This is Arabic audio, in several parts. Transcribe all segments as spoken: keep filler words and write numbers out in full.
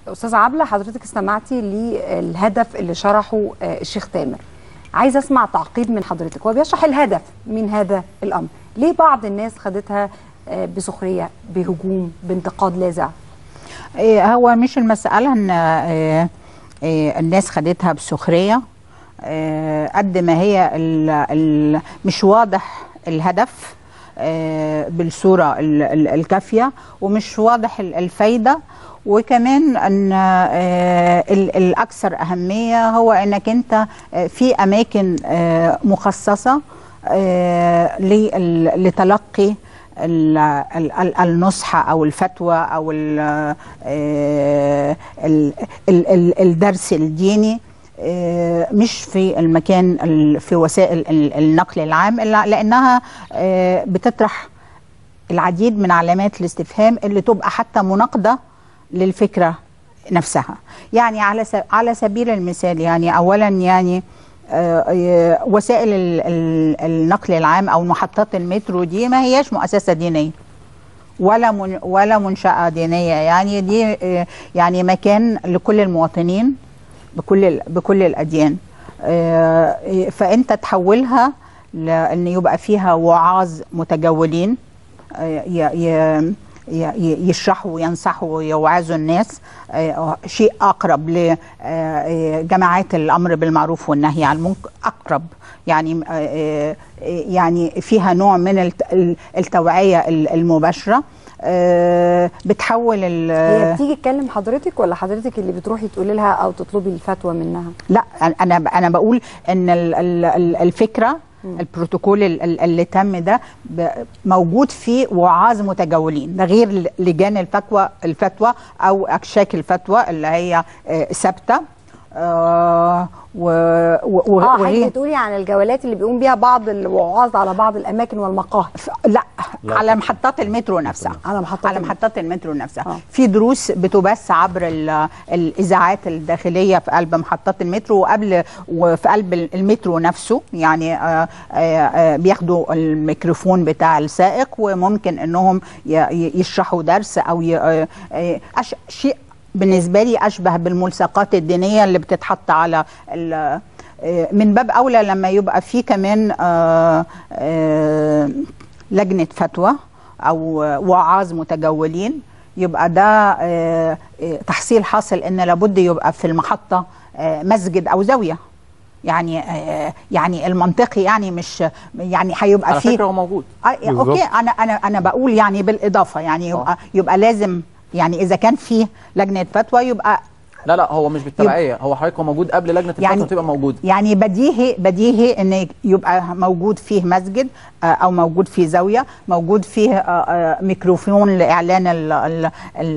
استاذه عبله، حضرتك استمعتي للهدف اللي شرحه الشيخ تامر. عايزه اسمع تعقيب من حضرتك. هو بيشرح الهدف من هذا الامر، ليه بعض الناس خدتها بسخريه، بهجوم، بانتقاد لاذع؟ هو مش المساله ان الناس خدتها بسخريه قد ما هي ال ال مش واضح الهدف بالصوره الكافيه، ومش واضح الفايده، وكمان ان الاكثر اهميه هو انك انت في اماكن مخصصه لتلقي النصح او الفتوى او الدرس الديني، مش في المكان في وسائل النقل العام، لانها بتطرح العديد من علامات الاستفهام اللي تبقى حتى مناقضه للفكره نفسها. يعني على على سبيل المثال، يعني اولا يعني وسائل النقل العام او محطات المترو دي ما هياش مؤسسه دينيه ولا من ولا منشاه دينيه، يعني دي يعني مكان لكل المواطنين بكل بكل الاديان، فانت تحولها لان يبقى فيها وعاظ متجولين يشرحوا وينصحوا ويوعظوا الناس، شيء اقرب لجماعات الامر بالمعروف والنهي عن المنكر، اقرب يعني يعني فيها نوع من التوعيه المباشره، بتحول ال هي بتيجي تكلم حضرتك ولا حضرتك اللي بتروحي تقولي لها او تطلبي الفتوى منها؟ لا، انا انا بقول ان الفكره البروتوكول اللي تم ده موجود فيه وعاظ متجولين، ده غير لجان الفتوى الفتوى او اكشاك الفتوى اللي هي ثابته. آه و و اه وهي بتقولي عن الجولات اللي بيقوم بيها بعض الوعاظ على بعض الاماكن والمقاهي؟ لا, لا على محطات المترو نفسها، على محطات على محطات المترو نفسها. آه. في دروس بتبث عبر الاذاعات الداخليه في قلب محطات المترو وقبل وفي قلب المترو نفسه، يعني آآ آآ بياخدوا الميكروفون بتاع السائق وممكن انهم يشرحوا درس او شيء بالنسبه لي اشبه بالملصقات الدينيه اللي بتتحط على من باب اولى لما يبقى في كمان آآ آآ لجنه فتوى او وعاظ متجولين، يبقى ده تحصيل حاصل ان لابد يبقى في المحطه مسجد او زاويه. يعني يعني المنطقي يعني مش يعني هيبقى على فيه فكره هو موجود. اوكي، انا انا انا بقول يعني بالاضافه، يعني يبقى أوه. يبقى لازم، يعني اذا كان في لجنه فتوى يبقى لا لا هو مش بالتبعيه، هو حضرتك هو موجود قبل لجنه الفتوى يعني تبقى موجوده. يعني بديهي بديهي ان يبقى موجود فيه مسجد او موجود فيه زاويه، موجود فيه ميكروفون لاعلان ال ال ال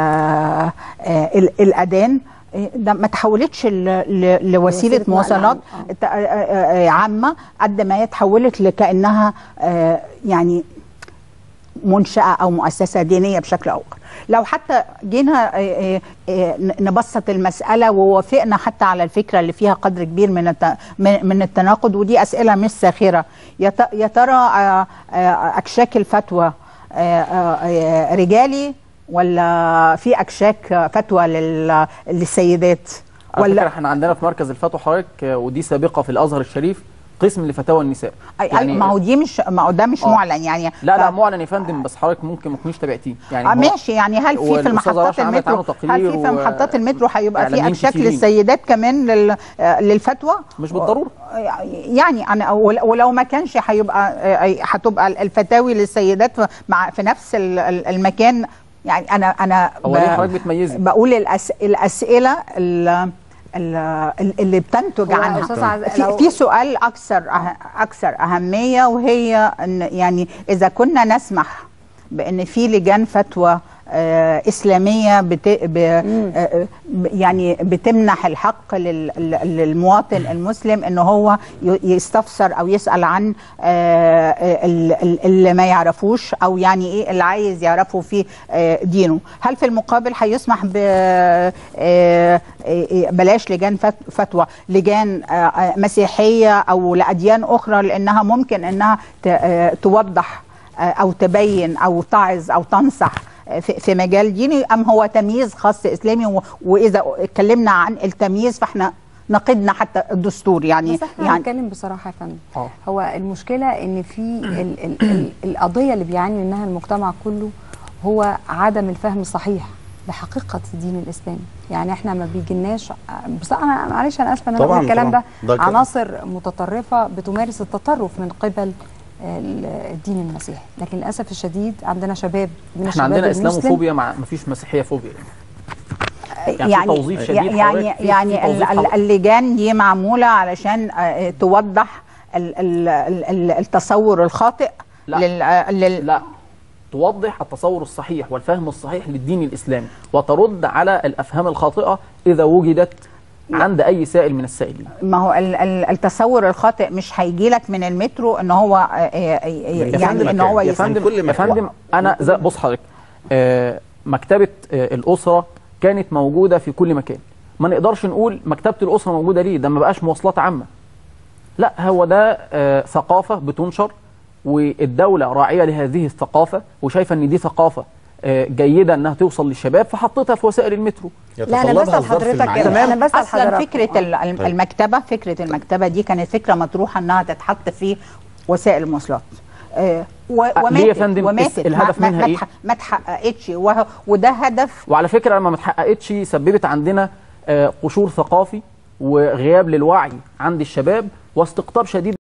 ال الاذان. ده ما تحولتش لوسيله مواصلات عامه قد ما هي تحولت لكانها يعني منشأة أو مؤسسة دينية بشكل أو آخر. لو حتى جينا نبسط المسألة ووافقنا حتى على الفكرة اللي فيها قدر كبير من من التناقض، ودي أسئلة مش ساخرة، يا ترى أكشاك الفتوى رجالي ولا في أكشاك فتوى للسيدات؟ ولا احنا عندنا في مركز الفتوى حضرتك، ودي سابقة في الأزهر الشريف، قسم لفتاوى النساء. يعني ما هو دي مش ما هو ده مش آه. معلن يعني. لا ف... لا معلن يا فندم، بس حضرتك ممكن ما تكونيش تابعتيه يعني. آه ماشي، يعني هل في في المحطات المترو هل في في محطات المترو هيبقى في اكشاك للسيدات كمان لل... للفتوى؟ مش بالضروره يعني انا ولو ما كانش هيبقى هتبقى الفتاوي للسيدات مع في نفس المكان. يعني انا انا هو ليه حضرتك بتميزي؟ بقول الأس... الاسئله ال... اللي بتنتج عنها في, في سؤال اكثر اكثر اهميه، وهي ان يعني اذا كنا نسمح بان في لجان فتوى آه اسلاميه بت ب آه يعني بتمنح الحق للمواطن المسلم ان هو يستفسر او يسال عن آه اللي ما يعرفوش، او يعني ايه اللي عايز يعرفه في آه دينه، هل في المقابل هيسمح ب آه بلاش لجان فتوى لجان آه مسيحيه او لاديان اخرى، لانها ممكن انها توضح آه او تبين او تعظ او تنصح في, في مجال ديني ام هو تمييز خاص اسلامي؟ واذا اتكلمنا عن التمييز فاحنا نقدنا حتى الدستور يعني. بس احنا يعني هنتكلم بصراحه يا فندم. اه هو المشكله ان في ال ال ال القضيه اللي بيعاني منها المجتمع كله هو عدم الفهم الصحيح لحقيقه الدين الاسلامي. يعني احنا ما بيجيلناش، بس انا معلش انا اسفه ان انا بقول الكلام ده، ده عناصر متطرفه بتمارس التطرف من قبل الدين المسيحي، لكن للاسف الشديد عندنا شباب من احنا الشباب عندنا المسلم اسلاموفوبيا مع ما فيش مسيحيه فوبيا يعني. يعني توظيف شديد يعني يعني اللجان دي معموله علشان توضح التصور الخاطئ. لا لل... لل... لا توضح التصور الصحيح والفهم الصحيح للدين الاسلامي، وترد على الافهام الخاطئه اذا وجدت عند اي سائل من السائلين. ما هو التصور الخاطئ مش هيجي لك من المترو ان هو يعني ان هو يا فندم يا فندم انا بص حضرتك، مكتبه الاسره كانت موجوده في كل مكان. ما نقدرش نقول مكتبه الاسره موجوده ليه، ده ما بقاش مواصلات عامه. لا، هو ده آه ثقافه بتنشر، والدوله راعيه لهذه الثقافه وشايفه ان دي ثقافه آه جيده انها توصل للشباب، فحطيتها في وسائل المترو. لا انا بسال حضرتك، انا بسال اصلا فكره المكتبه فكره المكتبه دي كانت فكره مطروحه انها تتحط في وسائل المواصلات. آه وماتت ليه يا فندم؟ وماتت الهدف ما منها ايه؟ ما اتحققتش، وده هدف. وعلى فكره لما ما اتحققتش سببت عندنا آه قشور ثقافي وغياب للوعي عند الشباب واستقطاب شديد